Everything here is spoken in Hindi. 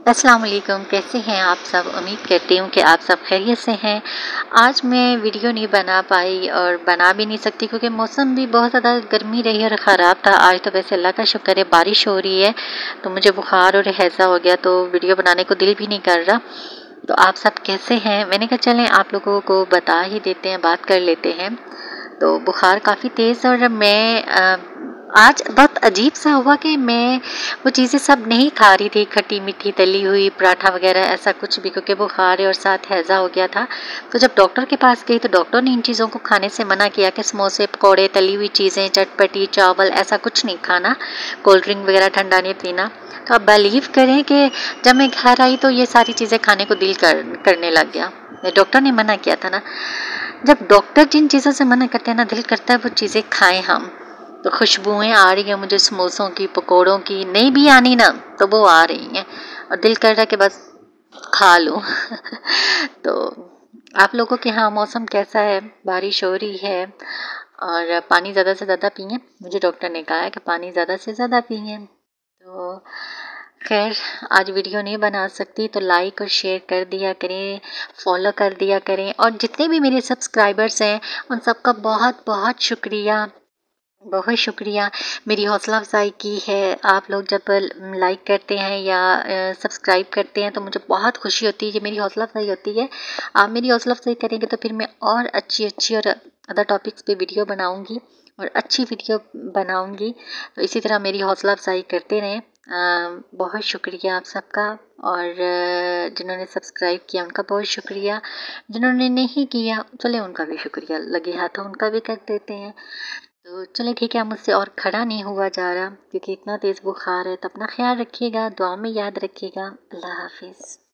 अस्सलाम वालेकुम, कैसे हैं आप सब। उम्मीद करती हूँ कि आप सब खैरियत से हैं। आज मैं वीडियो नहीं बना पाई और बना भी नहीं सकती क्योंकि मौसम भी बहुत ज़्यादा गर्मी रही और ख़राब था। आज तो वैसे अल्लाह का शुक्र है बारिश हो रही है, तो मुझे बुखार और हैज़ा हो गया, तो वीडियो बनाने को दिल भी नहीं कर रहा। तो आप सब कैसे हैं? मैंने कहा चलें आप लोगों को बता ही देते हैं, बात कर लेते हैं। तो बुखार काफ़ी तेज़ और मैं आज बहुत अजीब सा हुआ कि मैं वो चीज़ें सब नहीं खा रही थी, खट्टी मीठी तली हुई पराठा वगैरह ऐसा कुछ भी, क्योंकि बुखार है और साथ हैज़ा हो गया था। तो जब डॉक्टर के पास गई तो डॉक्टर ने इन चीज़ों को खाने से मना किया कि समोसे पकौड़े तली हुई चीज़ें चटपटी चावल ऐसा कुछ नहीं खाना, कोल्ड ड्रिंक वगैरह ठंडा नहीं पीना। तो आप बिलीव करें कि जब मैं घर आई तो ये सारी चीज़ें खाने को दिल करने लग गया। डॉक्टर ने मना किया था ना, जब डॉक्टर जिन चीज़ों से मना करते हैं ना, दिल करता है वो चीज़ें खाएं हम। तो खुशबुएं आ रही हैं मुझे समोसों की पकोड़ों की, नहीं भी आनी ना तो वो आ रही हैं और दिल कर रहा है कि बस खा लूं। तो आप लोगों के यहाँ मौसम कैसा है? बारिश हो रही है और पानी ज़्यादा से ज़्यादा पिएं। मुझे डॉक्टर ने कहा है कि पानी ज़्यादा से ज़्यादा पिएं। तो खैर आज वीडियो नहीं बना सकती, तो लाइक और शेयर कर दिया करें, फॉलो कर दिया करें, और जितने भी मेरे सब्सक्राइबर्स हैं उन सबका बहुत बहुत शुक्रिया, बहुत शुक्रिया। मेरी हौसला अफजाई की है। आप लोग जब लाइक करते हैं या सब्सक्राइब करते हैं तो मुझे बहुत खुशी होती है, ये मेरी हौसला अफजाई होती है। आप मेरी हौसला अफजाई करेंगे तो फिर मैं और अच्छी अच्छी और अदर टॉपिक्स पे वीडियो बनाऊंगी और अच्छी वीडियो बनाऊंगी। तो इसी तरह मेरी हौसला अफजाई करते रहें। बहुत शुक्रिया आप सबका, और जिन्होंने सब्सक्राइब किया उनका बहुत शुक्रिया, जिन्होंने नहीं किया चले उनका भी शुक्रिया, लगे हाथों उनका भी कर देते हैं। तो चलिए ठीक है, अब मुझसे और खड़ा नहीं हुआ जा रहा क्योंकि इतना तेज़ बुखार है। तो अपना ख्याल रखिएगा, दुआ में याद रखिएगा। अल्लाह हाफिज़।